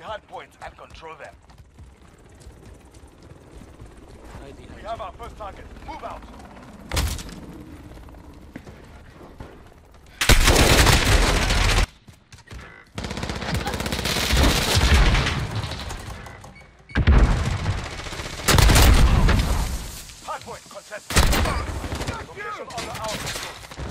hardpoints and control them. We have our first target. Move out. Hardpoint contested. Location under our control.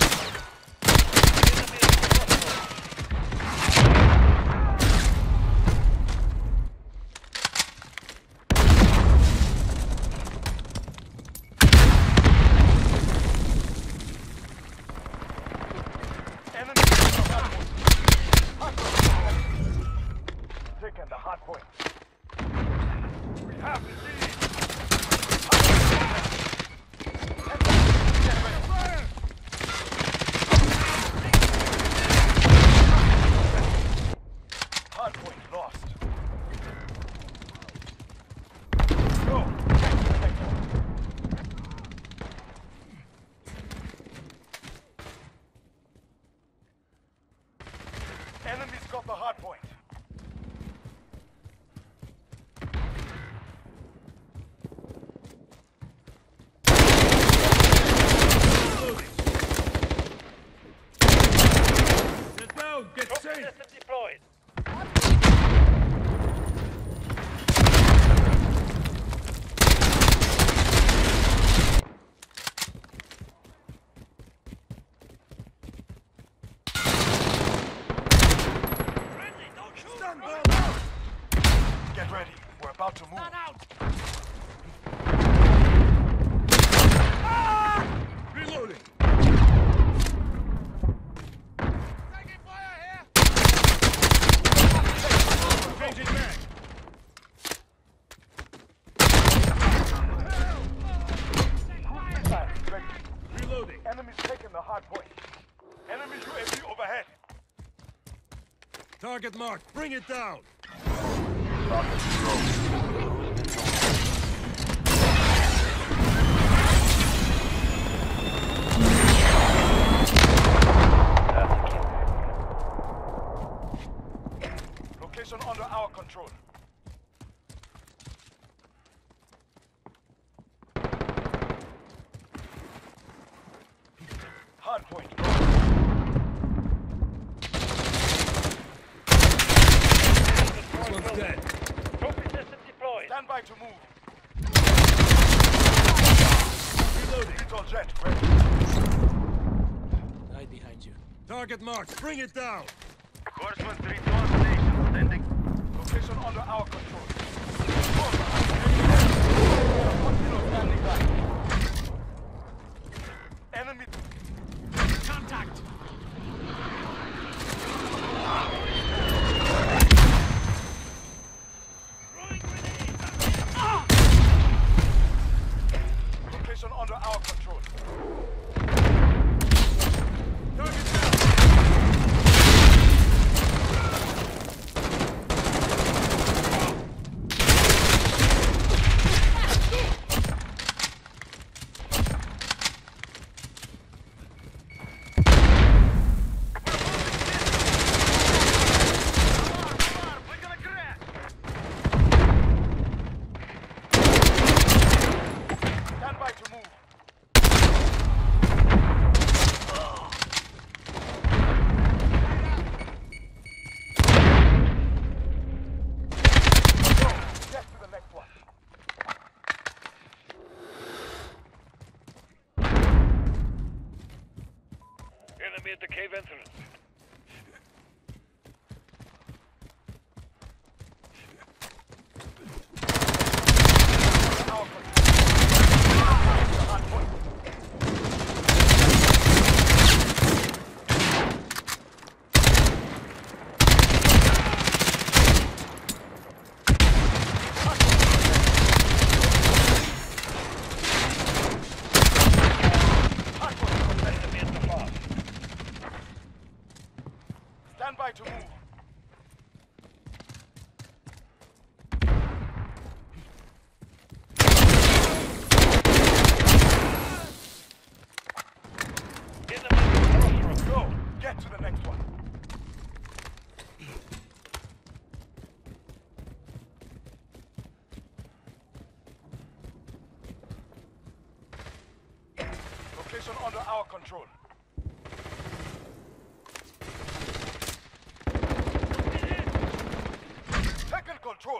Taking the hard point. We have the lead. Hard point lost. Go. Enemies got the hard point. Get safe! Deployed. Friendly, don't shoot! Stand by! Get ready. We're about to move. Out! Ah! Reloading! Reloading. Enemies taking the hard point. Enemy UAV overhead. Target marked. Bring it down. Target location under our control. Hardpoint. This one's dead. Trophy system deployed. Stand by to move. Reloading. Lethal jet ready. Right behind you. Target marked. Bring it down. Horseman 3 to on station. Standing. Location under our control. Enemy. Contact. Location under our control. Target down. Location under our control. Taking control.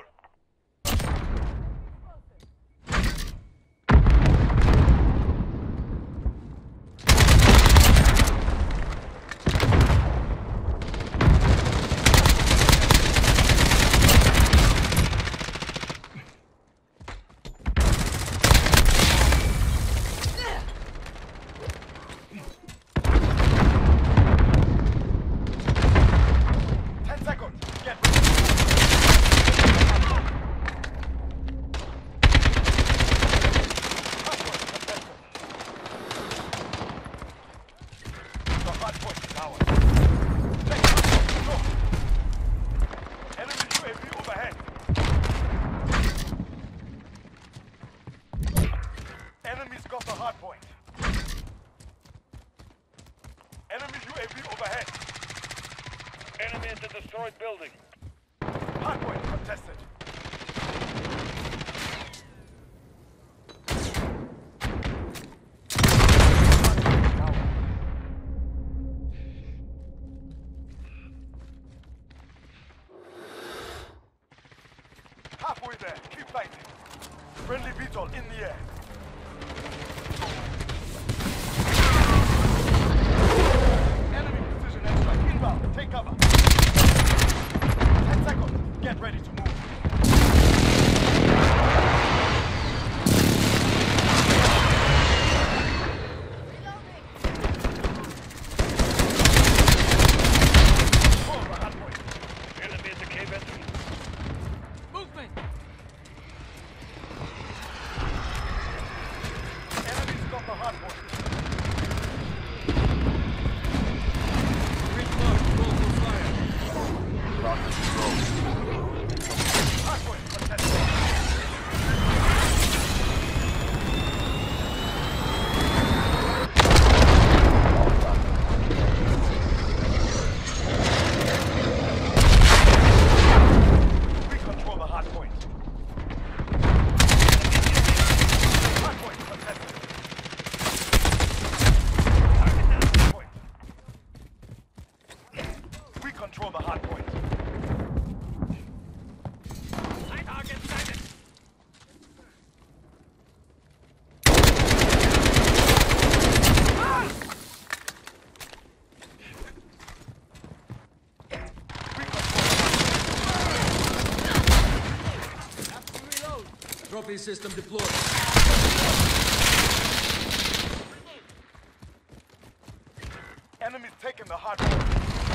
Enemies got the hard point. Enemy UAV overhead. Enemy at the destroyed building. Hard point contested. Halfway there. Keep fighting. Friendly VTOL in the air. Enemy precision airstrike inbound. Take cover. 10 seconds. Get ready to move. Hold the hard point. Enemy at the cave entrance. Movement! Enemies got the hard point. Green mark, roll for fire. Hard point contested. We control the hard point. Hard point contested. Point. We control the hard point. Target sighted! Trophy system deployed. Enemies taking the hard point.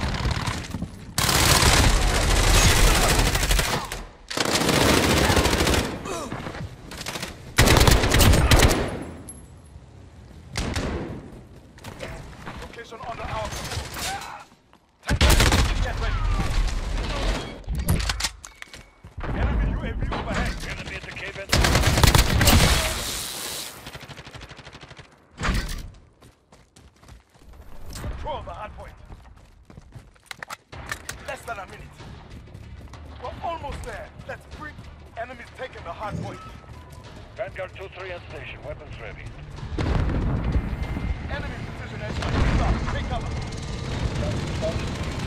Location under our control. 10 seconds. Get ready. Enemy UAV overhead. Enemy at the cave entrance. Control the hard point. Less than a minute. We're almost there. Let's bring enemies taking the hard point. Vanguard 2-3 on station. Weapons ready. Enemy precision airstrike inbound. Take cover.